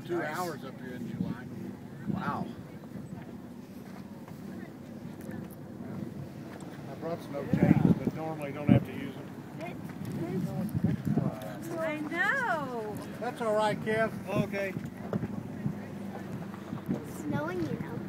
2 hours up here in July. Wow. I brought snow chains, but normally don't have to use them. I know. That's all right, Kev. Okay. It's snowing, you know.